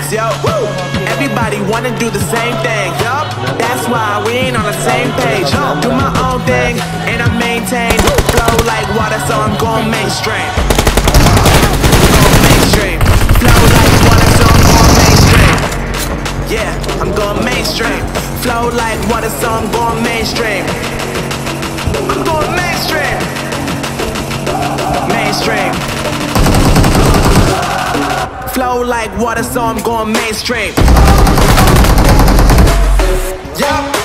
fast, yo. Woo! Everybody wanna do the same thing, yup. That's why we ain't on the same page. Do my own thing and I maintain. Flow like water, so I'm going mainstream. Going mainstream. Flow like water, so I'm going mainstream. Yeah, I'm going mainstream. Flow like water, so I'm going mainstream. I'm going mainstream. Mainstream. Flow like water, so I'm going mainstream. Yup.